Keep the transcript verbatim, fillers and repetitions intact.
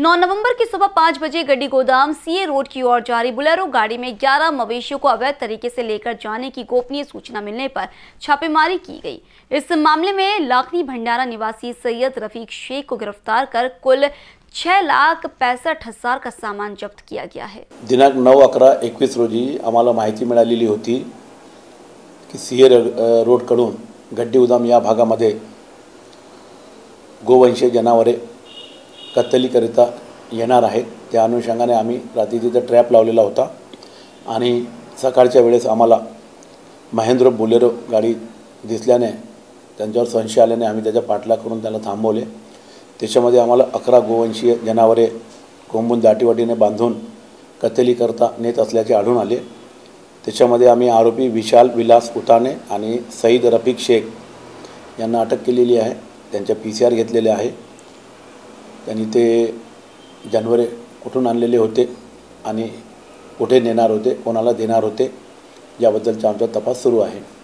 नौ नवंबर की सुबह पाँच बजे गड्डी गोदाम सीए रोड की ओर जा रही बुलेरो गाड़ी में ग्यारह मवेशियों को अवैध तरीके से लेकर जाने की गोपनीय सूचना मिलने पर छापेमारी की गई। इस मामले में लाखनी भंडारा निवासी सैयद रफीक शेख को गिरफ्तार कर कुल छह लाख पैंसठ हजार का सामान जब्त किया गया है। दिनांक नऊ अकरा एकवीस रोजी आम्हाला माहिती मिळालेली होती की सीए रोडकडून गड्डी गोदाम या भागामध्ये गोवंशीय जनावरे कत्तलीकरिता येणार आहेत। त्या अनुषंगाने आम्ही रात्री तिथे ट्रॅप लावलेला होता आणि सकाळच्या वेळेस आम्हाला महेंद्र बोलेरो गाडी दिसल्याने त्यांच्यावर संशय आल्याने आम्ही त्याचा पाठलाग करून त्याला थांबवले। त्याच्यामध्ये आम्हाला अकरा गोवंशीय जनावरे कोंबून दाटीवाटीने बांधून कत्तलीकरिता नेत असल्याचे आढळून आले। त्याच्यामध्ये आम्ही आरोपी विशाल विलास उताने आणि सईद रफीक शेख यांना अटक केलेली आहे। त्यांचे पीसीआर घेतलेले आहे। त्यांनी ते जनावरे कुठून आणलेले होते आणि कुठे नेणार होते, कोणाला देणार होते याबद्दलचा आमचा तपास सुरू आहे।